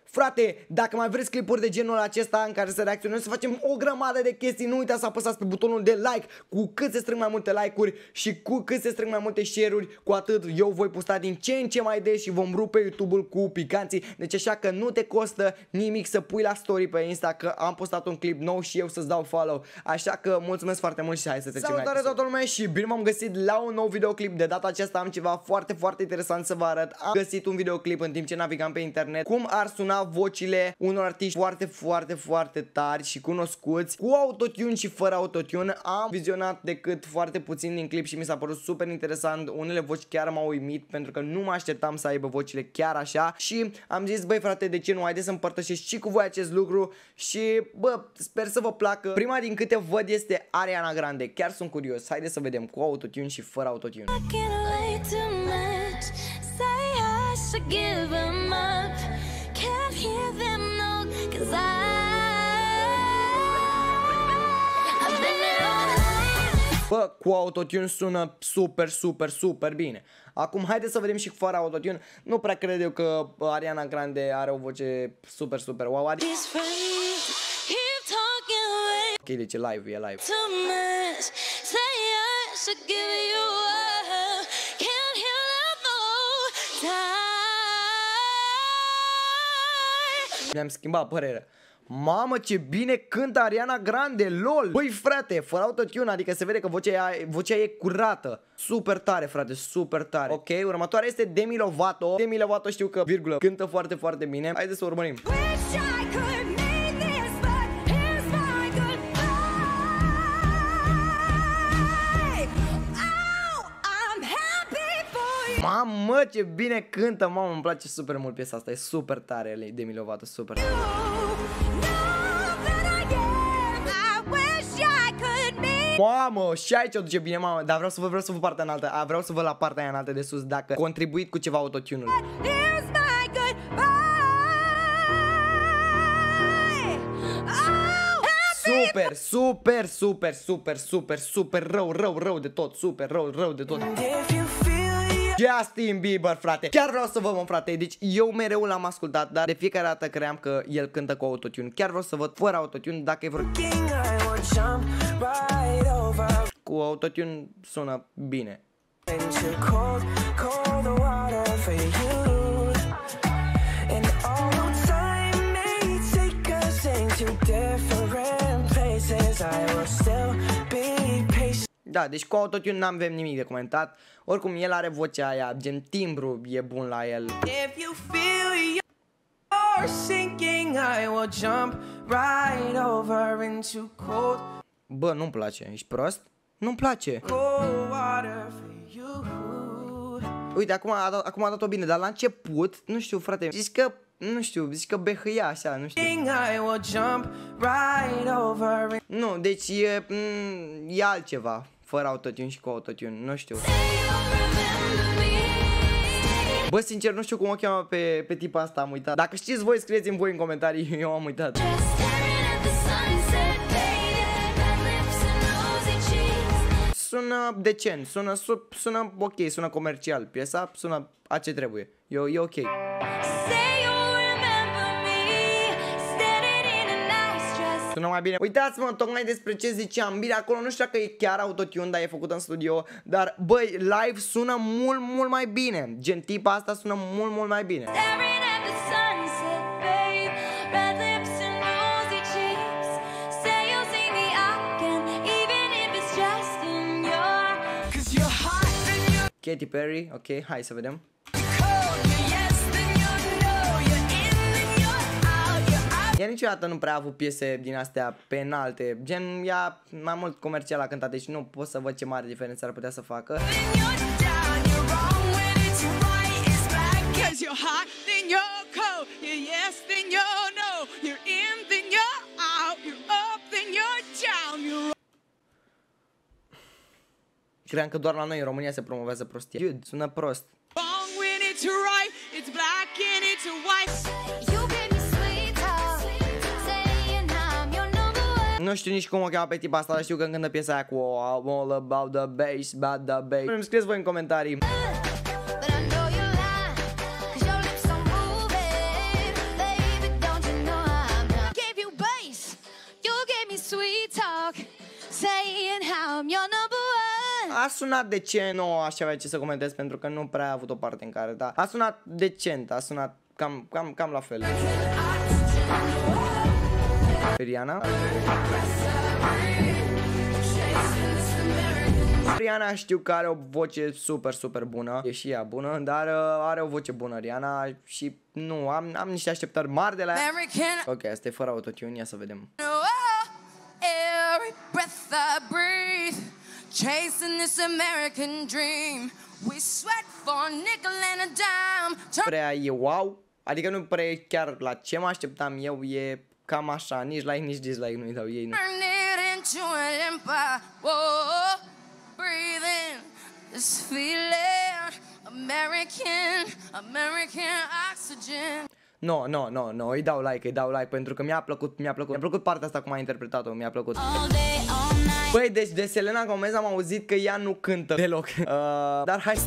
Frate, dacă mai vreți clipuri de genul acesta în care să reacționăm, să facem o grămadă de chestii, nu uitați să apăsați pe butonul de like. Cu cât se strâng mai multe like-uri și cu cât se strâng mai multe share-uri, cu atât eu voi posta din ce în ce mai des și vom rupe YouTube-ul cu picanții. Deci așa că nu te costă nimic să pui la story pe Insta că am postat un clip nou și eu să-ți dau follow. Așa că mulțumesc foarte mult și hai să trecem. Salutare toată lumea și bine m-am găsit la un nou videoclip. De data aceasta am ceva foarte, foarte interesant să vă arăt. Am găsit un videoclip în timp ce navigam pe internet cum ar suna vocile unor artiști foarte, foarte, foarte tari și cunoscuți, cu autotune și fără autotune. Am vizionat decât foarte puțin din clip și mi s-a părut super interesant. Unele voci chiar m-au uimit pentru că nu mă așteptam să aibă vocile chiar așa și am zis, băi frate, de ce nu, haideți să împărtășesc și cu voi acest lucru și bă, sper să vă placă. Prima din câte văd este Ariana Grande, chiar sunt curios, haideți să vedem cu autotune și fără autotune. Bă, cu autotune sună super, super, super bine. Acum haideți să vedem și fără autotune. Nu prea cred eu că Ariana Grande are o voce super, super wow. Ok, deci e live, e live. Mi-am schimbat părerea. Mamă, ce bine cântă Ariana Grande, lol. Băi frate, fără autotune, adică se vede că vocea e curată. Super tare, frate, super tare. Ok, următoarea este Demi Lovato. Demi Lovato știu că, virgulă, cântă foarte, foarte bine. Haideți să urmărim. Mamă, ce bine cântă, mamă, îmi place super mult piesa asta, e super tare, Demi Lovato, super tare. Mamă, și aici o duce bine, mamă, dar vreau să vă partea înaltă, vreau să vă la partea aia înaltă de sus, dacă contribuit cu ceva autotune-ul. Super, super, super, super, super, super, rău de tot, super, rău de tot. Justin Bieber, frate. Chiar vreau să văd, mă, frate. Deci eu mereu l-am ascultat, dar de fiecare dată cream că el cântă cu autotune. Chiar vreau să văd fără autotune dacă e vreo... Cu autotune sună bine. Da, deci cu autotune n-avem nimic de comentat. Oricum el are vocea aia, gen timbru e bun la el. Bă, nu-mi place, ești prost? Nu-mi place. Uite, acum a dat-o bine, dar la început, nu știu, frate, zici că... Nu știu, zici că behăia așa, nu știu. Nu, deci e altceva. Fără autotune și cu autotune, nu știu. Bă, sincer, nu știu cum o cheamă pe tipa asta, am uitat. Dacă știți voi, scrieți-mi voi în comentarii, eu am uitat. Sună decent, sună ok, sună comercial. Piesa sună a ce trebuie, e ok. Sună mai bine. Uitați-mă, tocmai despre ce ziceam. Bine, acolo nu știu dacă e chiar autotune, dar e făcut în studio. Dar, băi, live sună mult, mult mai bine. Gen, tipa asta sună mult, mult mai bine. Katy Perry, ok, hai să vedem. Ea niciodată nu prea a avut piese din astea pe înalte, gen ea mai mult comercial a cântat, deci nu pot să văd ce mare diferență ar putea să facă. Cream că doar la noi în România se promovează prostia. Dude, sună prost. Nu știu nici cum o cheamă pe tipa asta, dar știu că cântă piesa aia cu All About The Bass, Bad The Bass. Îmi scrieți voi în comentarii. A sunat decent, nu aș avea ce să comentez pentru că nu prea a avut o parte în care, da. A sunat decent, a sunat cam la fel. Rihanna. Rihanna știu că are o voce super bună. E și ea bună, dar are o voce bună Rihanna și nu, am niște așteptări mari de la ea. Ok, asta e fără autotune, ia să vedem. Prea e wow, adică nu prea e chiar la ce mă așteptam eu, e cam așa, nici like, nici dislike nu-i dau ei, nu. No, îi dau like pentru că mi-a plăcut partea asta cum a interpretat-o, mi-a plăcut. Băi, deci de Selena Gomez am auzit că ea nu cântă deloc. Dar hai.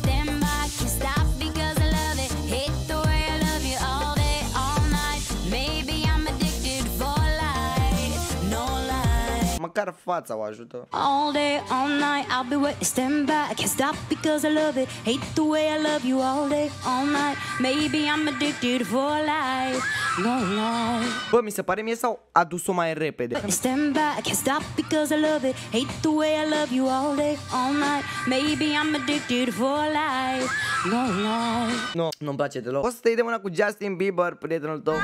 Măcar fața o ajută. All day, all night, I'll be waiting, stand by, I can't stop because I love it. Hate the way I love you all day, all night. Maybe I'm addicted for life. No lie. Bă, mi se pare mie sau a dus-o mai repede. Stand by, I can't stop because I love it. Hate the way I love you all day, all night. Maybe I'm addicted for life. No lie. Nu-mi place deloc. O să te iei de mână cu Justin Bieber, prietenul tău.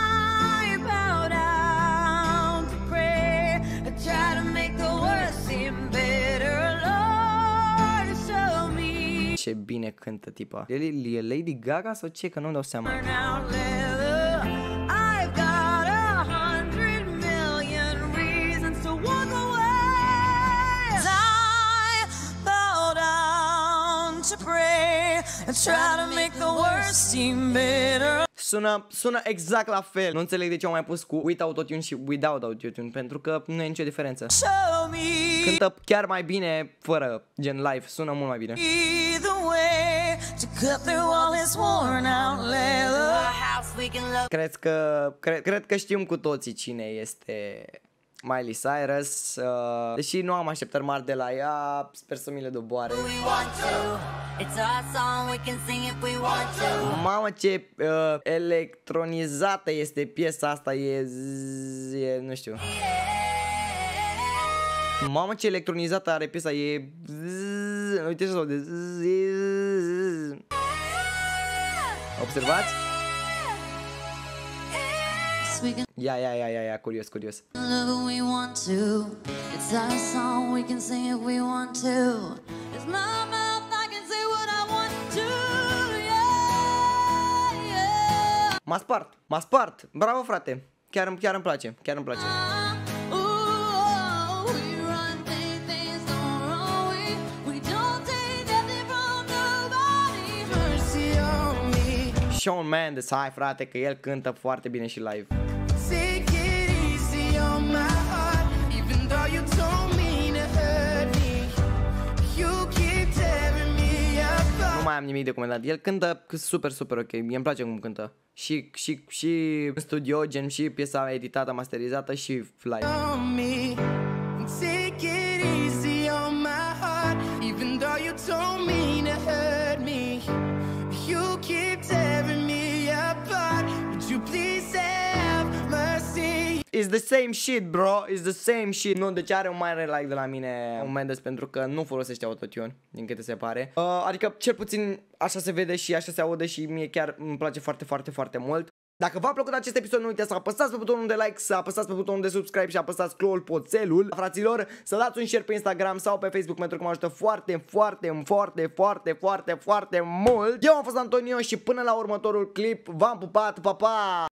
Ce bine cântă tipa. E Lady Gaga sau ce? Că nu-mi dau seama. Sună exact la fel. Nu înțeleg de ce am mai pus cu with autotune și without autotune, pentru că nu e nicio diferență. Cântă chiar mai bine fără, gen live, sună mult mai bine. Cred că știm cu toții cine este Miley Cyrus, deși nu am așteptări mari de la ea, sper să mi le doboare. Mamă, ce electronizată este piesa asta, nu știu. Mamă, ce electronizată are piesa, e... Uite ce de... Observați? Ia, curios. M-a spart, bravo frate, chiar îmi place. Shawn Mendes, hai frate, că el cântă foarte bine și live. Nu mai am nimic de comentat. El cântă super ok. Mie îmi place cum cântă. Și în studio, gen și piesa editată, masterizată și live. It's the same shit, bro. It's the same shit. Nu, deci are un mare like de la mine un Mendes pentru că nu folosește autotune, din câte se pare. Adică cel puțin așa se vede și așa se aude și mie chiar îmi place foarte mult. Dacă v-a plăcut acest episod, nu uitați să apăsați pe butonul de like, să apăsați pe butonul de subscribe și apăsați clopoțelul. Fraților, să dați un share pe Instagram sau pe Facebook pentru că mă ajută foarte mult. Eu am fost Antonio și până la următorul clip v-am pupat, pa!